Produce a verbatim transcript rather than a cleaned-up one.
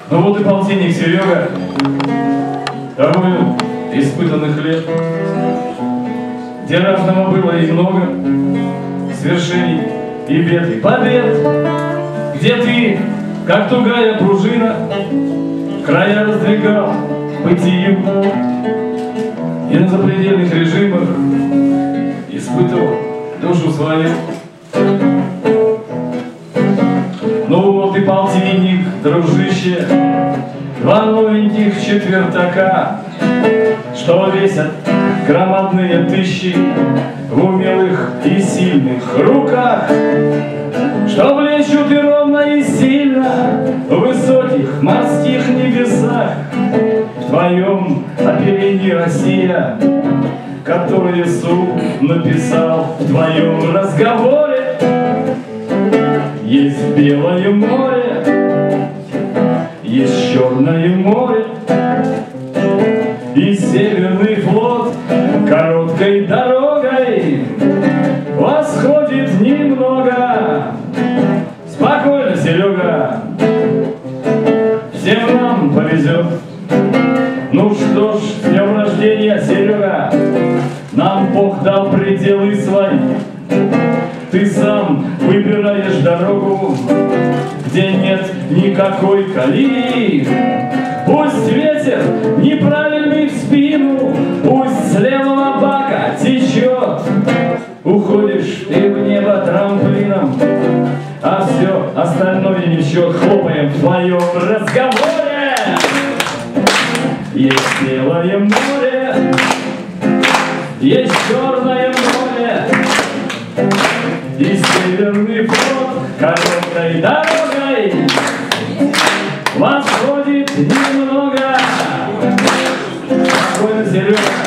Ну вот и полтинник, Серега, тобой испытанных лет, где разного было и много, свершений и бед, и побед, где ты, как тугая пружина, края раздвигал бытию, и на запредельных режимах испытывал душу свою. Ну вот и полтинник, дружище, два новеньких четвертака, что весят громадные тысячи в умелых и сильных руках, что влечут и ровно и сильно в высоких морских небесах. В твоем оперении, Россия, который Иисус написал в твоем разговоре. Есть Белое море, есть Черное море и Северный флот короткой дорогой восходит немного. Спокойно, Серега, всем нам повезет. Ну что ж, с днем рождения, Серега, нам Бог дал пределы свои. Ты сам выбираешь дорогу, где нет никакой колеи. Пусть ветер неправильный в спину, пусть с левого бака течет. Уходишь ты в небо трамплином, а все остальное не в счет. Хлопаем в твоем разговоре. Есть Белое море, есть Черное море и Северный флот короткой дорогой восходит немного. Спокойно, Серега.